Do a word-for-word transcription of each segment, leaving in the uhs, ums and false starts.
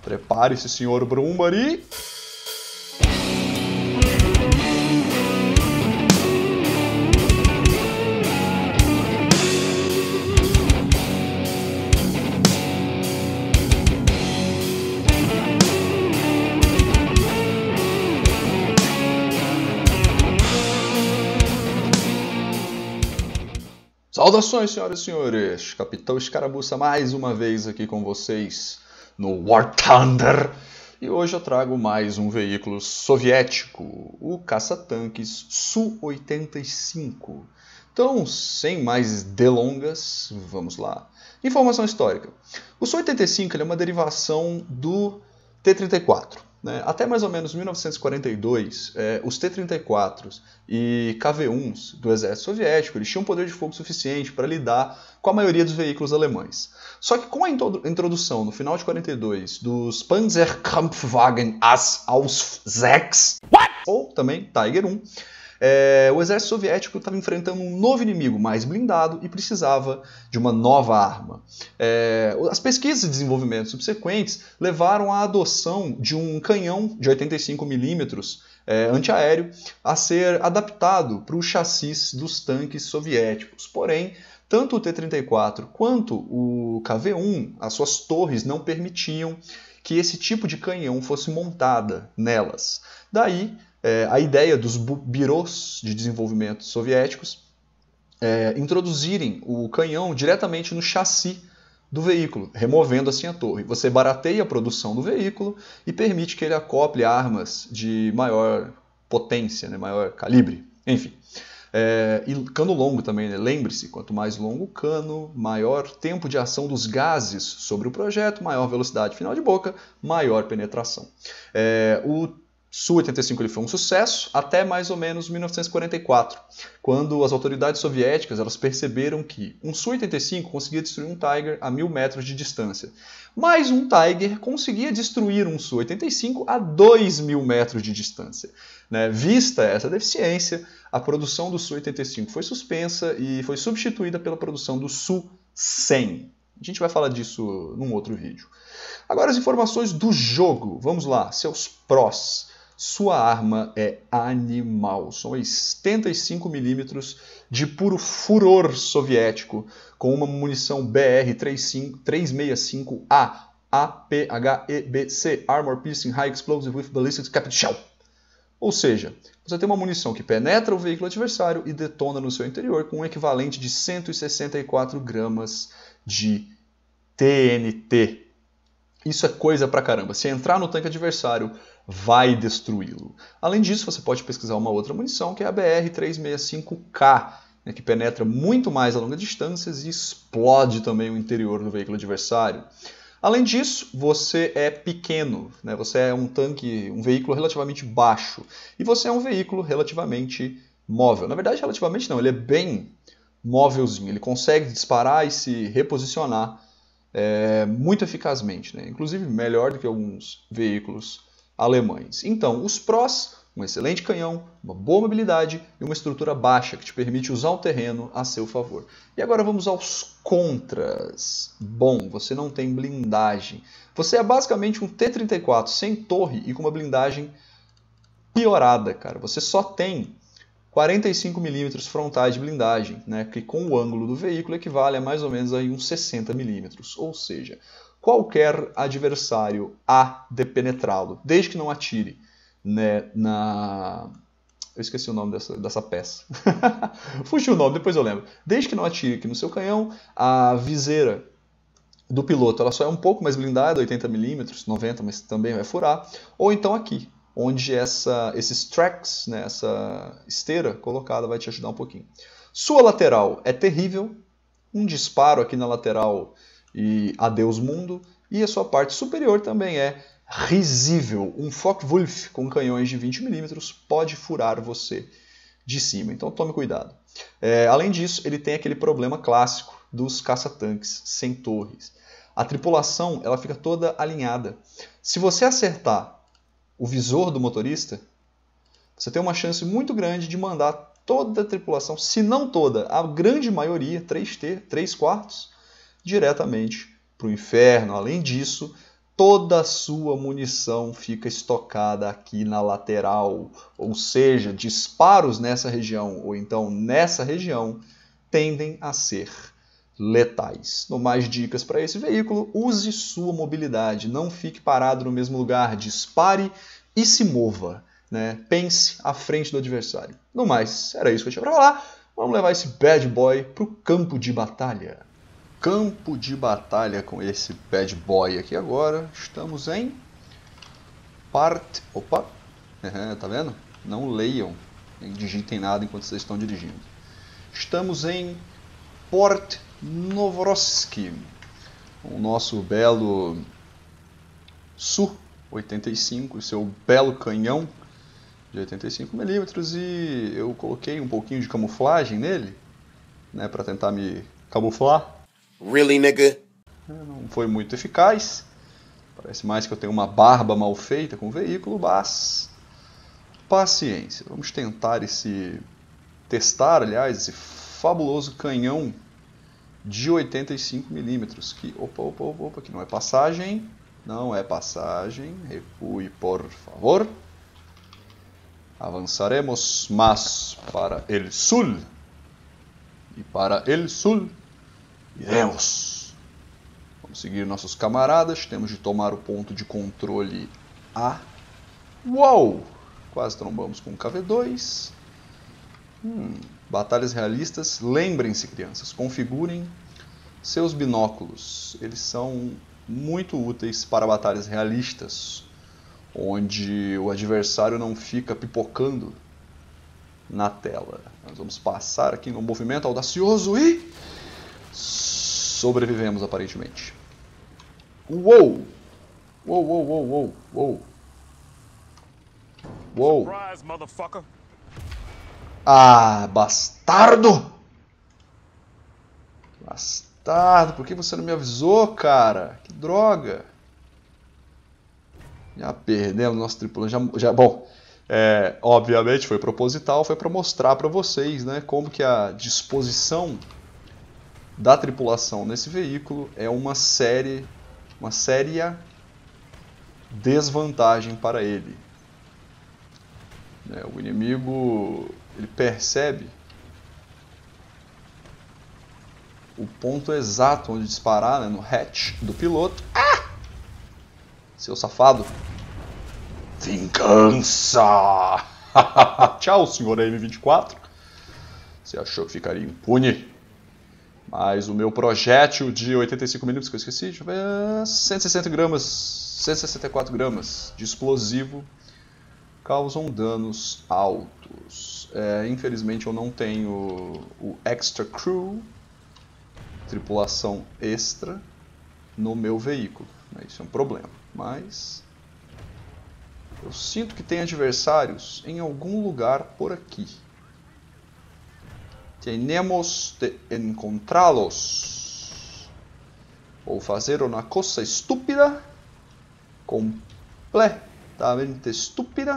Prepare-se, senhor Brumbari. Saudações, senhoras e senhores! Capitão Escaramuça mais uma vez aqui com vocês no War Thunder. E hoje eu trago mais um veículo soviético, o caça-tanques Su oitenta e cinco. Então, sem mais delongas, vamos lá. Informação histórica. O Su oitenta e cinco ele é uma derivação do T trinta e quatro. Né? Até mais ou menos mil novecentos e quarenta e dois, é, os T trinta e quatro e K V uns do exército soviético eles tinham poder de fogo suficiente para lidar com a maioria dos veículos alemães. Só que com a introdução, no final de quarenta e dois, dos Panzerkampfwagen aus sechs, ou também Tiger um, É, o exército soviético estava enfrentando um novo inimigo mais blindado e precisava de uma nova arma. É, as pesquisas e desenvolvimentos subsequentes levaram à adoção de um canhão de oitenta e cinco milímetros é, antiaéreo a ser adaptado para o chassis dos tanques soviéticos. Porém, tanto o T trinta e quatro quanto o K V um, as suas torres não permitiam que esse tipo de canhão fosse montada nelas. Daí, É, a ideia dos birôs de desenvolvimento soviéticos é, introduzirem o canhão diretamente no chassi do veículo, removendo assim a torre. Você barateia a produção do veículo e permite que ele acople armas de maior potência, né, maior calibre, enfim. É, e cano longo também, né? Lembre-se, quanto mais longo o cano, maior tempo de ação dos gases sobre o projeto, maior velocidade final de boca, maior penetração. É, o Su oitenta e cinco ele foi um sucesso até mais ou menos mil novecentos e quarenta e quatro, quando as autoridades soviéticas elas perceberam que um Su oitenta e cinco conseguia destruir um Tiger a mil metros de distância, mas um Tiger conseguia destruir um Su oitenta e cinco a dois mil metros de distância. Né? Vista essa deficiência, a produção do Su oitenta e cinco foi suspensa e foi substituída pela produção do Su cem. A gente vai falar disso num outro vídeo. Agora as informações do jogo. Vamos lá, seus prós. Sua arma é animal, são setenta e cinco milímetros de puro furor soviético, com uma munição B R trezentos e sessenta e cinco A, A P H E B C, Armor Piercing High Explosive with Ballistic Captive Shell. Ou seja, você tem uma munição que penetra o veículo adversário e detona no seu interior com um equivalente de cento e sessenta e quatro gramas de T N T. Isso é coisa pra caramba. Se entrar no tanque adversário, vai destruí-lo. Além disso, você pode pesquisar uma outra munição, que é a B R trezentos e sessenta e cinco K, né, que penetra muito mais a longas distâncias e explode também o interior do veículo adversário. Além disso, você é pequeno, né, você é um tanque, um veículo relativamente baixo, e você é um veículo relativamente móvel. Na verdade, relativamente não, ele é bem móvelzinho, ele consegue disparar e se reposicionar É, muito eficazmente, né? Inclusive melhor do que alguns veículos alemães. Então, os prós, um excelente canhão, uma boa mobilidade e uma estrutura baixa que te permite usar o terreno a seu favor. E agora vamos aos contras. Bom, você não tem blindagem. Você é basicamente um T trinta e quatro sem torre e com uma blindagem piorada, cara. Você só tem quarenta e cinco milímetros frontais de blindagem, né, que com o ângulo do veículo equivale a mais ou menos aí uns sessenta milímetros. Ou seja, qualquer adversário há de penetrá-lo, desde que não atire, né, na... Eu esqueci o nome dessa, dessa peça. Fugiu o nome, depois eu lembro. Desde que não atire aqui no seu canhão, a viseira do piloto ela só é um pouco mais blindada, oitenta milímetros, noventa, mas também vai furar. Ou então aqui, onde essa, esses tracks, né, essa esteira colocada vai te ajudar um pouquinho. Sua lateral é terrível, um disparo aqui na lateral e adeus mundo, e a sua parte superior também é risível. Um Focke-Wulf com canhões de vinte milímetros pode furar você de cima, então tome cuidado. É, além disso, ele tem aquele problema clássico dos caça-tanques sem torres. A tripulação ela fica toda alinhada. Se você acertar o visor do motorista, você tem uma chance muito grande de mandar toda a tripulação, se não toda, a grande maioria, três quartos, diretamente para o inferno. Além disso, toda a sua munição fica estocada aqui na lateral, ou seja, disparos nessa região ou então nessa região tendem a ser letais. No mais dicas para esse veículo, use sua mobilidade, não fique parado no mesmo lugar, dispare e se mova, né? Pense à frente do adversário. No mais, era isso que eu tinha para falar. Vamos levar esse bad boy para o campo de batalha. Campo de batalha com esse bad boy aqui agora. Estamos em parte... Opa! Uhum, tá vendo? Não leiam, nem digitem nada enquanto vocês estão dirigindo. Estamos em Port Novorossiysk, o nosso belo Su oitenta e cinco, seu belo canhão de oitenta e cinco milímetros, e eu coloquei um pouquinho de camuflagem nele, né, para tentar me camuflar. Really, nigga? Não foi muito eficaz. Parece mais que eu tenho uma barba mal feita com o veículo, mas paciência. Vamos tentar esse testar, aliás, esse fabuloso canhão de oitenta e cinco milímetros. Que opa, opa, opa, opa, que não é passagem. Não é passagem. Recue, por favor. Avançaremos mais para el sul. E para el sul iremos. Vamos seguir nossos camaradas. Temos de tomar o ponto de controle A. Uou! Quase trombamos com o K V dois. Hum, batalhas realistas. Lembrem-se, crianças, configurem seus binóculos. Eles são muito úteis para batalhas realistas, onde o adversário não fica pipocando na tela. Nós vamos passar aqui no movimento audacioso e sobrevivemos aparentemente. Uou! Uou, uou, uou, uou, uou. Uou. Ah, bastardo! Bastardo, por que você não me avisou, cara? Que droga! Já perdemos nosso tripulante. Já, já, bom, é, obviamente foi proposital, foi para mostrar para vocês, né, como que a disposição da tripulação nesse veículo é uma série, uma séria desvantagem para ele. É, o inimigo, ele percebe o ponto exato onde disparar, né, no hatch do piloto. Ah! Seu safado. Vingança! Tchau, senhor M vinte e quatro. Você achou que ficaria impune? Mas o meu projétil de oitenta e cinco milímetros, que eu esqueci, deixa eu ver, cento e sessenta gramas, cento e sessenta e quatro gramas de explosivo causam danos altos. É, infelizmente eu não tenho o extra crew, tripulação extra, no meu veículo. Isso é um problema, mas eu sinto que tem adversários em algum lugar por aqui. Tenemos de encontrá-los. Vou fazer uma coisa estúpida, completamente estúpida.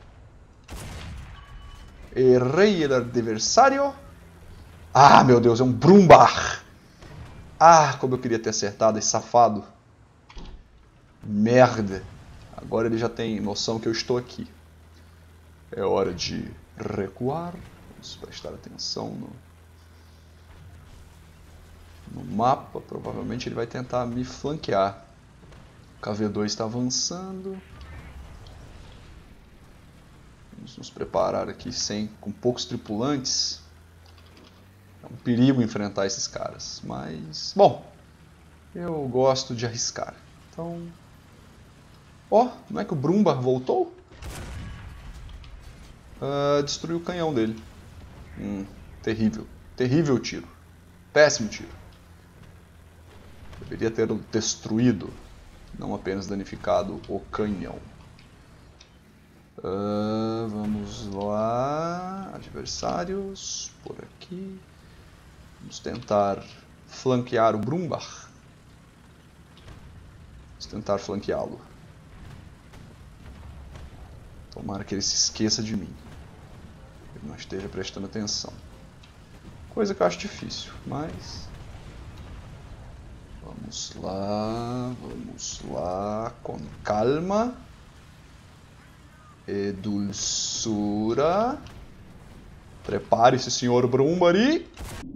Errei o adversário. Ah, meu Deus, é um Brumbar. Ah, como eu queria ter acertado esse safado. Merda. Agora ele já tem noção que eu estou aqui. É hora de recuar. Vamos prestar atenção no, no mapa. Provavelmente ele vai tentar me flanquear. O K V dois está avançando. Vamos nos preparar aqui sem, com poucos tripulantes. É um perigo enfrentar esses caras. Mas, bom, eu gosto de arriscar. Então... Ó, oh, não é que o Brumbar voltou? Uh, destruiu o canhão dele. Hum, terrível. Terrível tiro. Péssimo tiro. Deveria ter destruído, não apenas danificado o canhão. Uh, vamos lá. Adversários. Por aqui. Vamos tentar flanquear o Brumbar. Vamos tentar flanqueá-lo. Tomara que ele se esqueça de mim. Ele não esteja prestando atenção. Coisa que eu acho difícil, mas... Vamos lá, vamos lá. com calma e dulçura. Prepare-se, senhor Brumbari.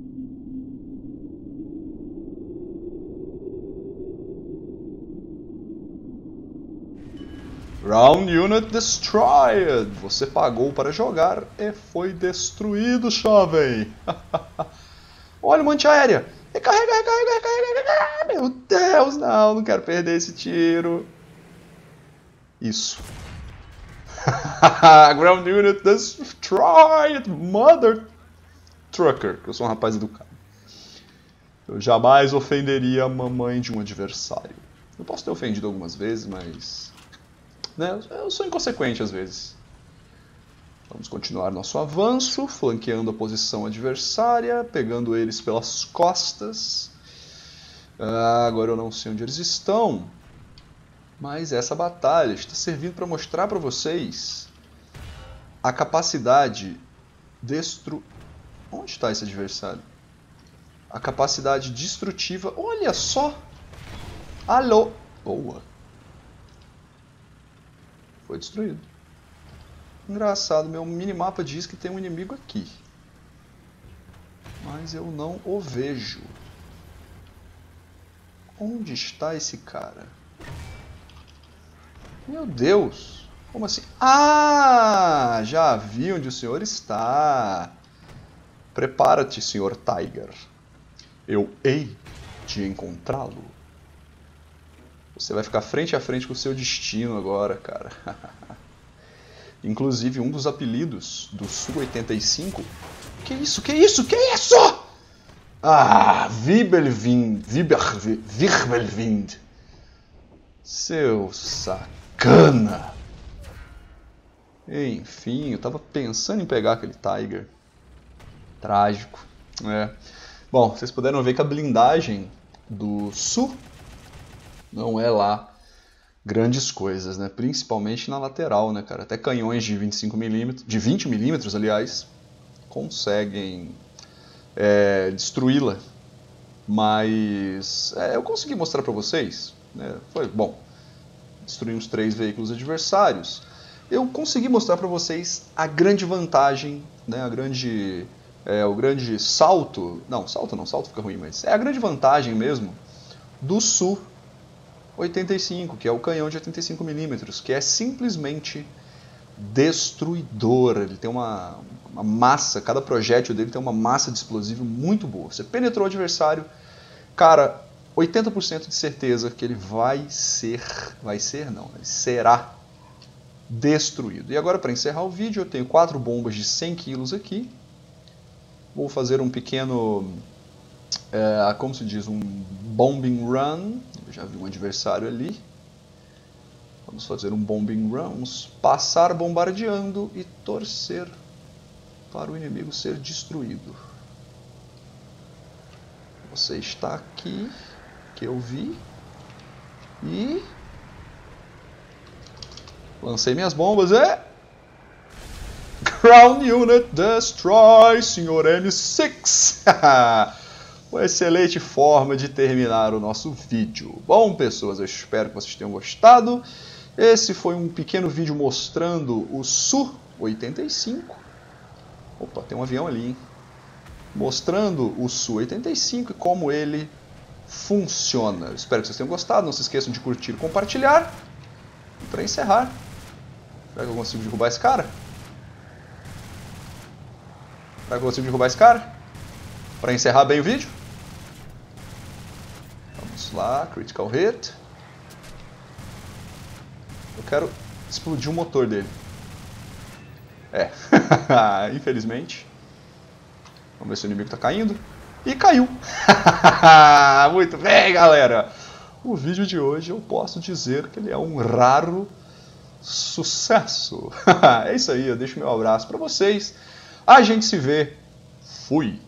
Ground Unit Destroyed! Você pagou para jogar e foi destruído, jovem! Olha uma antiaérea! Recarrega, recarrega, recarrega, recarrega! Meu Deus, não, não quero perder esse tiro. Isso. Ground Unit Destroyed! Mother Trucker, que eu sou um rapaz educado. Eu jamais ofenderia a mamãe de um adversário. Eu posso ter ofendido algumas vezes, mas... né, eu sou inconsequente às vezes. Vamos continuar nosso avanço, flanqueando a posição adversária, pegando eles pelas costas. Ah, agora eu não sei onde eles estão, mas essa batalha está servindo para mostrar para vocês a capacidade destru... Onde está esse adversário? A capacidade destrutiva. Olha só! Alô! Boa! Foi destruído. Engraçado, meu minimapa diz que tem um inimigo aqui. Mas eu não o vejo. Onde está esse cara? Meu Deus! Como assim? Ah! Já vi onde o senhor está. Prepara-te, senhor Tiger. Eu hei de encontrá-lo. Você vai ficar frente a frente com o seu destino agora, cara. Inclusive, um dos apelidos do Su oitenta e cinco... Que isso? Que isso? Que isso? Ah, Wirbelwind. Wirbelwind. Seu sacana. Enfim, eu tava pensando em pegar aquele Tiger. Trágico. É. Bom, vocês puderam ver que a blindagem do Su não é lá grandes coisas, né? Principalmente na lateral, né, cara? Até canhões de vinte e cinco milímetros, de vinte milímetros, aliás, conseguem é, destruí-la. Mas é, eu consegui mostrar para vocês, né? Foi bom. Destruímos três veículos adversários. Eu consegui mostrar para vocês a grande vantagem, né? A grande, é, o grande salto. Não, salto não, salto fica ruim, mas é a grande vantagem mesmo do Su oitenta e cinco, que é o canhão de oitenta e cinco milímetros, que é simplesmente destruidor. Ele tem uma, uma massa, cada projétil dele tem uma massa de explosivo muito boa. Você penetrou o adversário, cara, oitenta por cento de certeza que ele vai ser, vai ser não, ele será destruído. E agora, para encerrar o vídeo, eu tenho quatro bombas de cem quilos aqui. Vou fazer um pequeno... É, como se diz, um bombing run. Eu já vi um adversário ali. Vamos fazer um bombing run. Vamos passar bombardeando e torcer para o inimigo ser destruído. Você está aqui, que eu vi. E lancei minhas bombas e... Ground Unit Destroy, senhor M seis! Uma excelente forma de terminar o nosso vídeo. Bom, pessoas, eu espero que vocês tenham gostado. Esse foi um pequeno vídeo mostrando o Su oitenta e cinco. Opa, tem um avião ali, hein? Mostrando o Su oitenta e cinco e como ele funciona. Eu espero que vocês tenham gostado. Não se esqueçam de curtir e compartilhar. E para encerrar, será que eu consigo derrubar esse cara? Será que eu consigo derrubar esse cara? Para encerrar bem o vídeo. Vamos lá, critical hit. Eu quero explodir o motor dele. É, infelizmente. Vamos ver se o inimigo está caindo. E caiu! Muito bem, galera! O vídeo de hoje eu posso dizer que ele é um raro sucesso. É isso aí, eu deixo meu abraço para vocês. A gente se vê. Fui!